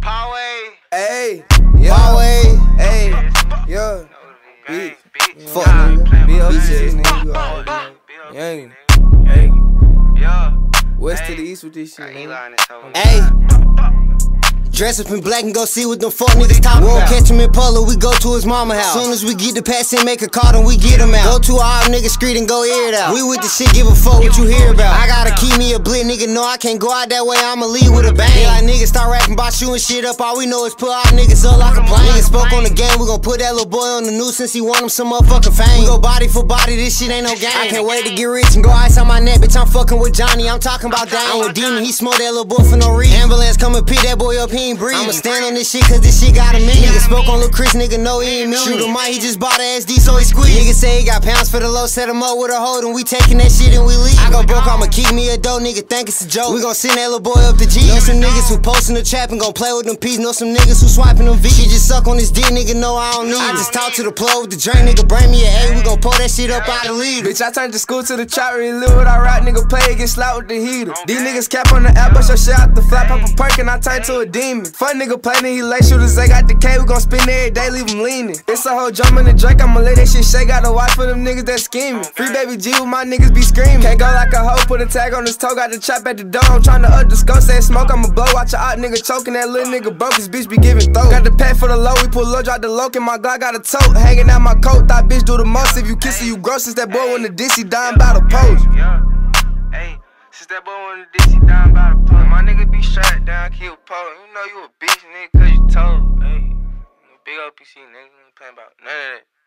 Poway. Hey, yeah. Poway. Hey, yeah. Fuck nigga. B.O.B. nigga. You already know. DeeYounginn. Hey. Yeah. West to the east with this shit, nigga. Hey. Dress up in black and go see what them fuck niggas talkin' about. We don't catch him in Polo, we go to his mama house. Soon as we get the pass in, make a call, then we get him out. Go to our nigga street and go air it out. We with the shit, give a fuck what you hear about. I gotta keep me a blit, nigga, no, I can't go out that way, I'ma leave with a bang. They like niggas start rapping about shooting shit up, all we know is put our niggas up like a plane. Niggas spoke on the game, we gon' put that little boy on the news since he want him some motherfucking fame. We go body for body, this shit ain't no game. I can't wait to get rich and go ice on my neck, bitch, I'm fucking with Johnny, I'm talking about Dane. I'm with Demon, he smoked that little boy for no reason. Ambulance come and pick that boy up, he ain't breathe. I'ma stand on this shit cause this shit got a meaning. Nigga spoke on Lil Chris, nigga know he ain't million. Shoot him out, he just bought a SD so he squeeze. Nigga say he got pounds for the low, set him up with a hold and we taking that shit and we leave. I go broke, I'ma keep me a dough, nigga think it's a joke. We gon' send that little boy up to G. Know some niggas who postin' the trap and gon' play with them peas. Know some niggas who swiping them V. She just suck on this D, nigga know I don't need it. I just talk to the plug with the drink, nigga bring me an A. We gon' pour that shit up out of lead. Bitch, I turned the school to the trap, really live what I rap, nigga play, get slapped with the heater. These niggas cap on the app, but your shit out the flap, pop a perk and I turn to a demon. Fun nigga play, then he lay shooters, they got the K, we gon' spin every day, leave him leaning. It's a whole drum in the Drake, I'ma let that shit shake, got a watch for them niggas that scheming. Free baby G with my niggas be screaming. Can't go like a hoe, put a tag on his toe, got the trap at the door, I'm tryna up the scope, say smoke, I'ma blow, watch a out nigga choking, that little nigga broke, his bitch be giving throat. Got the pack for the low, we pull low, drop the loc, and my Glock got a tote, hanging out my coat, that bitch do the most, if you kiss her, you gross, since that boy when the diss, he dying by the post. Hey, since that boy when the diss, he dying by the post. My nigga be strapped down, keep pole, you know you a bitch, nigga, cause you told, hey, big OPC, nigga, you ain't playing about none of that.